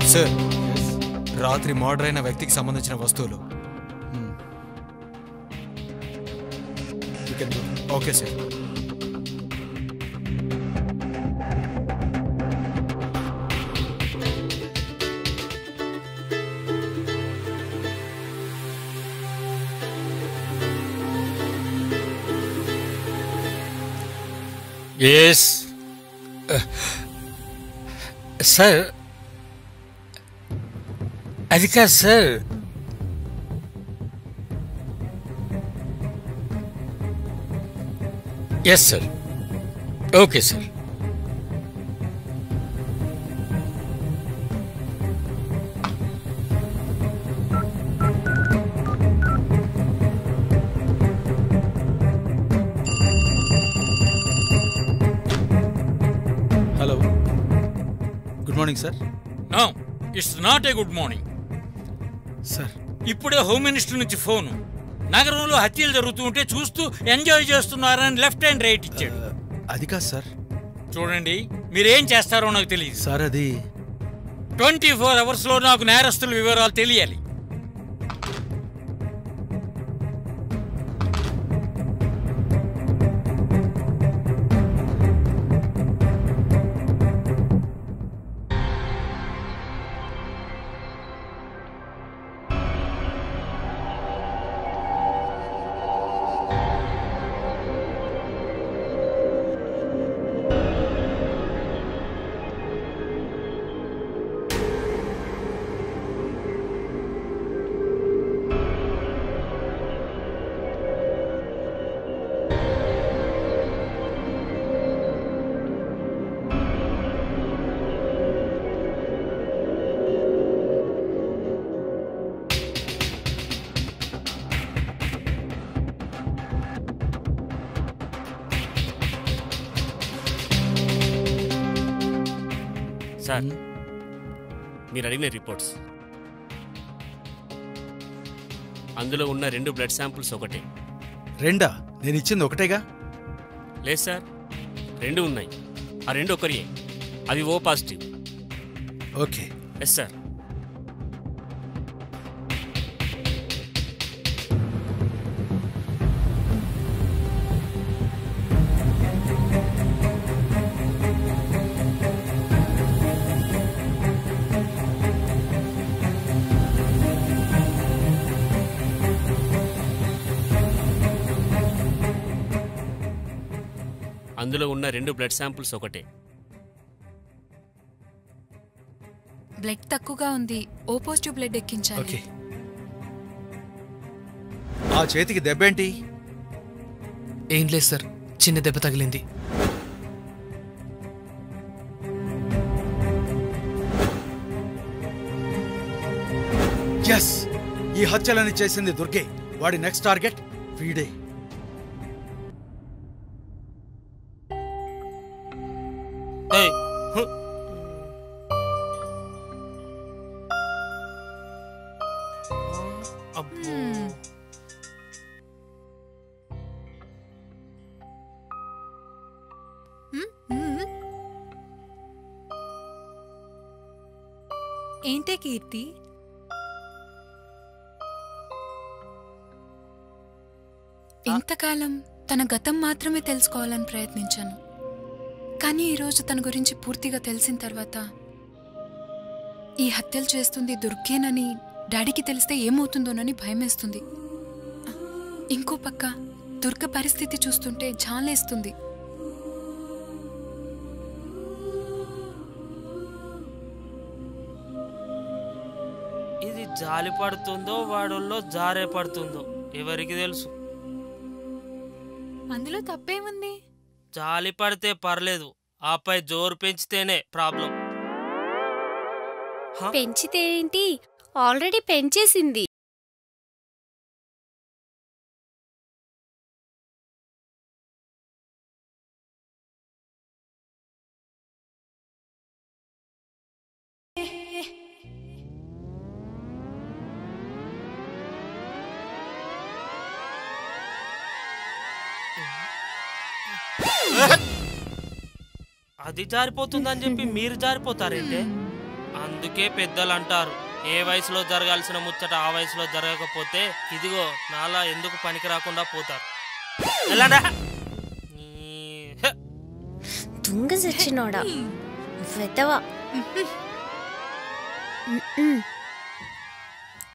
Sir రాత్రి murder అయిన వ్యక్తికి సంబంధించిన వస్తువులు. Okay sir. Yes sir. అది కాదు sir. Yes sir. Okay sir. Hello, good morning sir. No, it's not a good morning sir. ఇప్పుడే హోమ్ మినిస్టర్ నుంచి ఫోను. నగరంలో హత్యలు జరుగుతూ ఉంటే చూస్తూ ఎంజాయ్ చేస్తున్నారని లెఫ్ట్ హ్యాండ్ రైట్ ఇచ్చాడు. అది కాదు సార్. చూడండి, మీరేం చేస్తారో నాకు తెలియదు సార్. అది 24 అవర్స్లో నాకు నేరస్తుల వివరాలు తెలియాలి. సార్, మీరు అడిగిన రిపోర్ట్స్ అందులో ఉన్న 2 బ్లడ్ శాంపుల్స్ ఒకటే. రెండా? నేను ఇచ్చింది ఒకటేగా. లేదు సార్, 2 ఉన్నాయి. ఆ 2 ఒకరియే. అవి O positive. Okay. Yes sir. అందులో ఉన్న 2 బ్లడ్ శాంపుల్స్ ఒకటే. బ్లడ్ తక్కువగా ఉంది, ఓ పాజిటివ్ బ్లడ్ ఎక్కించాలి. ఓకే. ఆ చేతికి దెబ్బేంటి? ఏం లేదు సార్, చిన్న దెబ్బ తగిలింది. ఎస్, ఈ హత్యలని చేసింది దుర్గే. వాడి నెక్స్ట్ టార్గెట్ వీడే. ఏంటే కీర్తి, ఇంతకాలం తన గతం మాత్రమే తెలుసుకోవాలని ప్రయత్నించాను. కానీ ఈరోజు తన గురించి పూర్తిగా తెలిసిన తర్వాత ఈ హత్యలు చేస్తుంది దుర్గేనని డాడీకి తెలిస్తే ఏమవుతుందోనని భయమేస్తుంది. ఇంకో పక్క దుర్గ పరిస్థితి చూస్తుంటే జాలేస్తుంది. ఇది జాలి పడుతుందో వాడుల్లో జారే పడుతుందో ఎవరికి తెలుసు. అందులో తప్పేముంది? జాలి పడితే పర్లేదు, ఆపై జోరు పెంచితేనే ప్రాబ్లం. పెంచితే ఏంటి, ఆల్రెడీ పెంచేసింది. అది జారిపోతుందని చెప్పి మీరు జారిపోతారేంటే? అందుకే పెద్దలు అంటారు, ఏ వయసులో జరగాల్సిన ముచ్చట ఆ వయసులో జరగకపోతే ఇదిగో నాలా ఎందుకు పనికి రాకుండా పోతారు. ఎలాడా తుంగ సచ్చినోడా వెతవా